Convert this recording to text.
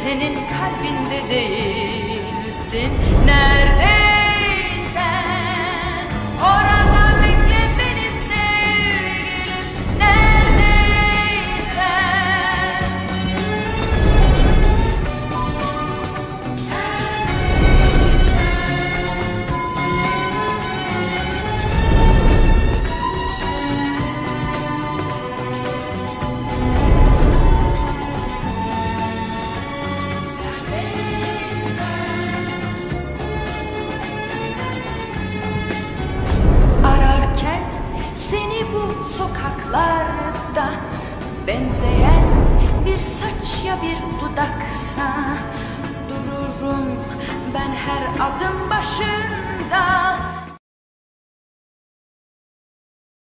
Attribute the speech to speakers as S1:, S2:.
S1: senin kalbinde değilsin. Neredeysen orada bekle beni sevgilim. Neredeysen. Ararken seni bu sokaklarda, benzeyen bir saç ya bir dudaksa, dururum ben her adım